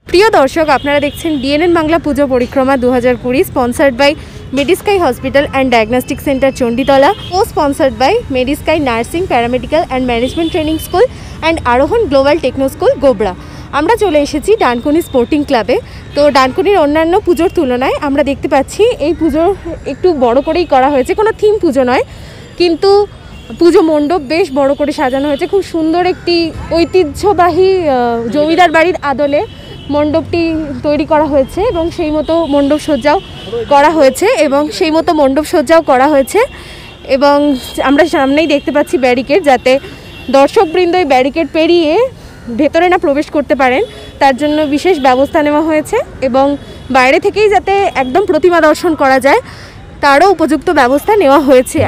প্রিয় দর্শক, আপনারা দেখছেন ডিএনএন বাংলা পুজো পরিক্রমা 2020, sponsored by Medisky hospital and diagnostic centre Chanditala, ও sponsored by Medisky nursing, paramedical and management training school and Arohan global techno school, Gobra. আমরা চলে এসেছি ডানকুনি স্পোর্টিং ক্লাবে। তো ডানকুনির অন্যান্য পুজোর তুলনায় আমরা দেখতে পাচ্ছি এই পুজো একটু বড় করেই করা হয়েছে। কোনো থিম পুজো নয়, কিন্তু পুজো মণ্ডপ বেশ বড় করে সাজানো হয়েছে। খুব সুন্দর একটি ঐতিহ্যবাহী জমিদার বাড়ির আদলে মণ্ডপটি তৈরি করা হয়েছে এবং সেই মতো মণ্ডপ সজ্জাও করা হয়েছে এবং আমরা সামনেই দেখতে পাচ্ছি ব্যারিকেড, যাতে দর্শকবৃন্দ এই ব্যারিকেড পেরিয়ে ভেতরে না প্রবেশ করতে পারেন, তার জন্য বিশেষ ব্যবস্থা নেওয়া হয়েছে এবং বাইরে থেকেই যাতে একদম প্রতিমা দর্শন করা যায় তারও উপযুক্ত ব্যবস্থা নেওয়া হয়েছে।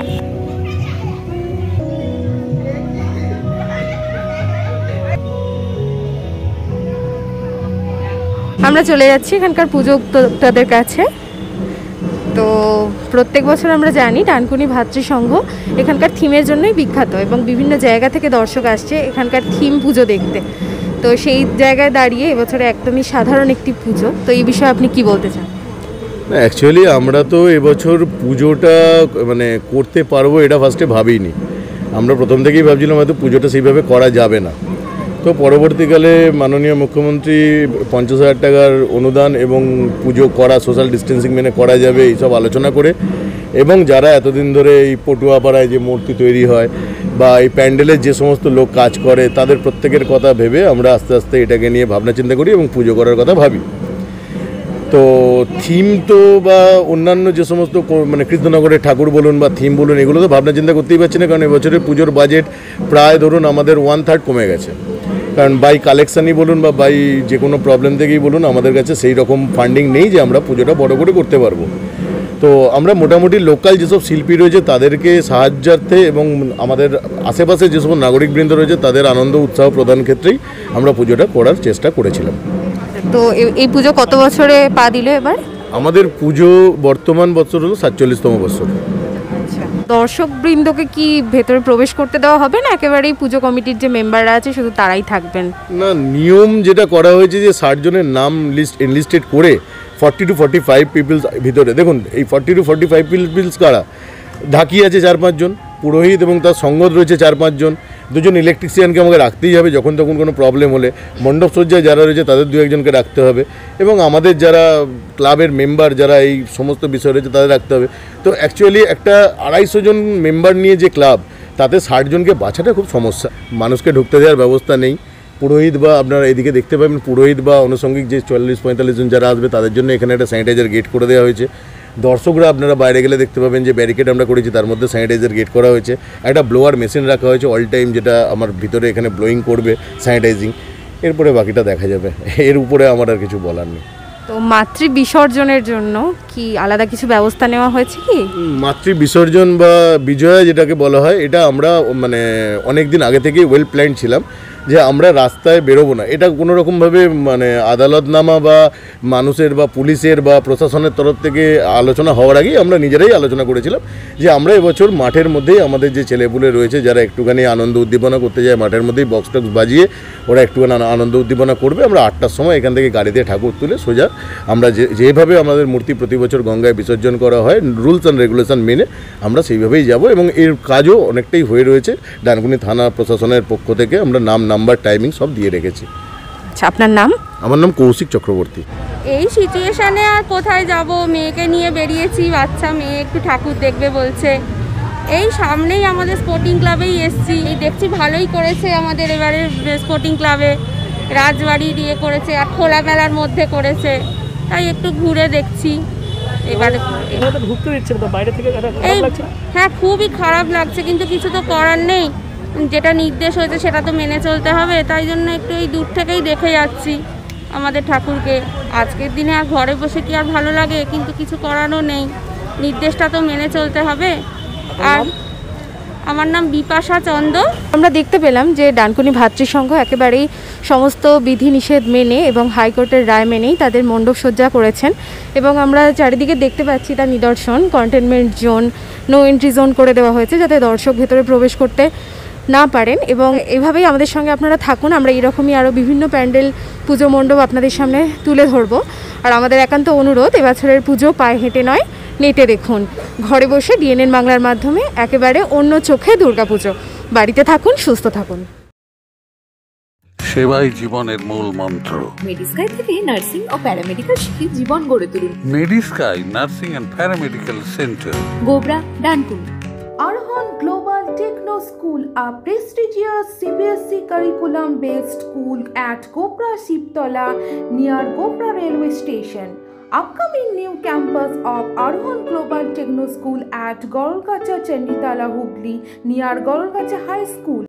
আমরা চলে যাচ্ছি এখানকার পুজো উদ্যোক্তাদের কাছে। তো প্রত্যেক বছর আমরা জানি ডানকুনি ভাতৃসংঘ এখানকার থিমের জন্যই বিখ্যাত এবং বিভিন্ন জায়গা থেকে দর্শক আসছে এখানকার থিম পুজো দেখতে। তো সেই জায়গায় দাঁড়িয়ে এবছরে একদমই সাধারণ একটি পুজো। তো এই বিষয়ে আপনি কি বলতে চান? অ্যাকচুয়ালি আমরা তো এবছর পুজোটা করতে পারবো এটা ফার্স্টে ভাবিনি। আমরা প্রথম থেকেই ভাবছিলাম হয়তো পুজোটা সেইভাবে করা যাবে না। তো পরবর্তীকালে মাননীয় মুখ্যমন্ত্রী 50,000 টাকার অনুদান এবং পুজো করা সোশ্যাল ডিস্টেন্সিং মেনে করা যাবে এইসব আলোচনা করে, এবং যারা এতদিন ধরে এই পটুয়াপাড়ায় যে মূর্তি তৈরি হয় বা এই প্যান্ডেলের যে সমস্ত লোক কাজ করে তাদের প্রত্যেকের কথা ভেবে আমরা আস্তে আস্তে এটাকে নিয়ে ভাবনা চিন্তা করি এবং পুজো করার কথা ভাবি। তো থিম তো বা অন্যান্য যে সমস্ত কৃষ্ণনগরের ঠাকুর বলুন বা থিম বলুন, এগুলো তো ভাবনা চিন্তা করতেই পারছি না, কারণ এবছরের পুজোর বাজেট প্রায় ধরুন আমাদের 1/3 কমে গেছে। কারণ বাই কালেকশানই বলুন বা বাই যে কোনো প্রবলেম থেকেই বলুন, আমাদের কাছে সেই রকম ফান্ডিং নেই যে আমরা পুজোটা বড় করে করতে পারবো। তো আমরা মোটামুটি লোকাল যেসব শিল্পী রয়েছে তাদেরকে সাহায্যার্থে এবং আমাদের আশেপাশে যেসব নাগরিকবৃন্দ রয়েছে তাদের আনন্দ উৎসাহ প্রদান ক্ষেত্রেই আমরা পুজোটা করার চেষ্টা করেছিলাম। তো এই পুজো কত বছরে পা দিল এবার? আমাদের পুজো বর্তমান বছর হলো 47তম বছর। দর্শকবৃন্দকে কি ভেতরে প্রবেশ করতে দেওয়া হবে না একেবারেই পুজো কমিটির যে মেম্বাররা আছে শুধু তারাই থাকবেন? না, নিয়ম যেটা করা হয়েছে যে 60 জনের নাম এনলিস্টেড করে 40 to 45 পিপলস ভিতরে। দেখুন এই 40 to 45 পিপলস কারা? ঢাকি আছে 4-5 জন, পুরোহিত এবং তার সঙ্গত রয়েছে 4-5 জন, 2 জন ইলেকট্রিশিয়ানকে আমাকে রাখতেই হবে যখন তখন কোনো প্রবলেম হলে, মণ্ডপ সজ্জায় যারা রয়েছে তাদের 2-1 জনকে রাখতে হবে, এবং আমাদের যারা ক্লাবের মেম্বার যারা এই সমস্ত বিষয় রয়েছে তাদের রাখতে হবে। তো অ্যাকচুয়ালি একটা 250 জন মেম্বার নিয়ে যে ক্লাব, তাতে 60 জনকে বাছাটা খুব সমস্যা। মানুষকে ঢুকতে দেওয়ার ব্যবস্থা নেই। পুরোহিত বা আপনারা এদিকে দেখতে পাবেন পুরোহিত বা আনুষঙ্গিক যে 40-45 জন যারা আসবে তাদের জন্য এখানে একটা স্যানিটাইজার গেট করে দেওয়া হয়েছে। দর্শকরা আপনারা বাইরে গেলে দেখতে পাবেন যে ব্যারিকেড আমরা করেছি, তার মধ্যে স্যানিটাইজার গেট করা হয়েছে। একটা ব্লোয়ার মেশিন রাখা হয়েছে অল টাইম, যেটা আমার ভিতরে এখানে ব্লোয়িং করবে স্যানিটাইজিং। এরপরে বাকিটা দেখা যাবে, এর উপরে আমার আর কিছু বলার নেই। তো মাতৃ বিসর্জনের জন্য কি আলাদা কিছু ব্যবস্থা নেওয়া হয়েছে কি? মাতৃ বিসর্জন বা বিজয়া যেটাকে বলা হয়, এটা আমরা অনেক দিন আগে থেকেই ওয়েল প্ল্যান্ড ছিলাম যে আমরা রাস্তায় বেরোবো না। এটা কোনো রকমভাবে আদালতনামা বা মানুষের বা পুলিশের বা প্রশাসনের তরফ থেকে আলোচনা হওয়ার আগেই আমরা নিজেরাই আলোচনা করেছিলাম যে আমরা এবছর মাঠের মধ্যেই আমাদের যে ছেলেপুলে রয়েছে যারা একটুখানি আনন্দ উদ্দীপনা করতে যায়, মাঠের মধ্যেই বক্স টক্স বাজিয়ে ওরা একটুখানি আনন্দ উদ্দীপনা করবে। আমরা 8টার সময় এখান থেকে গাড়িতে ঠাকুর তুলে সোজা আমরা যেভাবে আমাদের মূর্তি প্রতি বছর গঙ্গায় বিসর্জন করা হয় রুলস অ্যান্ড রেগুলেশন মেনে আমরা সেইভাবেই যাব, এবং এর কাজও অনেকটাই হয়ে রয়েছে। ডানকুনি থানা প্রশাসনের পক্ষ থেকে আমরা নাম্বার টাইমিং সব দিয়ে রেখেছি। আচ্ছা, আপনার নাম? আমার নাম কৌশিক চক্রবর্তী। এই সিচুয়েশানে আর কোথায় যাব, মেয়েকে নিয়ে বেরিয়েছি, বাচ্চা মেয়ে একটু ঠাকুর দেখবে বলছে। এই সামনেই আমাদের স্পোর্টিং ক্লাবেই এসছি, এই দেখছি ভালোই করেছে আমাদের এবারে স্পোর্টিং ক্লাবে, রাজবাড়ি দিয়ে করেছে আর খোলা মেলার মধ্যে করেছে, তাই একটু ঘুরে দেখছি। এবারে ঢুকতে দিচ্ছে না বাইরে থেকে, হ্যাঁ খুবই খারাপ লাগছে, কিন্তু কিছু তো করার নেই, যেটা নির্দেশ হয়েছে সেটা তো মেনে চলতে হবে। তাই জন্য একটু এই দূর থেকেই দেখে যাচ্ছি আমাদের ঠাকুরকে। আজকের দিনে আর ঘরে বসে কি আর ভালো লাগে, কিন্তু কিছু করারও নেই, নির্দেশটা তো মেনে চলতে হবে। আর আমার নাম বিপাশা চন্দ। আমরা দেখতে পেলাম যে ডানকুনি ভাতৃসংঘ একেবারেই সমস্ত বিধিনিষেধ মেনে এবং হাইকোর্টের রায় মেনেই তাদের মণ্ডপ সজ্জা করেছেন, এবং আমরা চারিদিকে দেখতে পাচ্ছি তার নিদর্শন। Containment zone, no entry zone করে দেওয়া হয়েছে যাতে দর্শক ভেতরে প্রবেশ করতে না পারেন, এবং এভাবেই আমাদের সঙ্গে আপনারা থাকুন। আমরা এরকমই আরও বিভিন্ন প্যান্ডেল পুজো মণ্ডপ আপনাদের সামনে তুলে ধরবো। আর আমাদের একান্ত অনুরোধ, এবছরের পুজো পায়ে হেঁটে নয়, নেটে দেখুন। ঘরে বসে ডিএনএন বাংলার মাধ্যমে একেবারে অন্য চোখে দুর্গাপুজো। বাড়িতে থাকুন, সুস্থ থাকুন। সেবাই জীবনের মূল মন্ত্র। মেডিস্কাই থেকে নার্সিং ও প্যারামেডিক্যাল শিখে জীবন গড়ে তুলুন। Medisky nursing and paramedical centre, Gobra, Dankuni. Arhan Global Techno School, a prestigious CBSE curriculum-based school at Gopra Shiptola near Gopra Railway Station. Upcoming new campus of Arhan Global Techno School at Gorolgacha Chanditala Hubli near Gorolgacha High School.